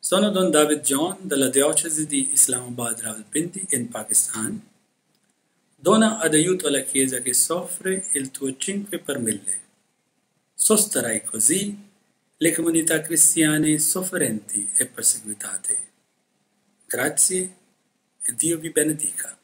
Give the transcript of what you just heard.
Sono Don David John della diocesi di Islamabad Rawalpindi in Pakistan. Dona ad aiuto alla Chiesa che soffre il tuo 5 per 1000. Sosterrai così le comunità cristiane sofferenti e perseguitate. Grazie e Dio vi benedica.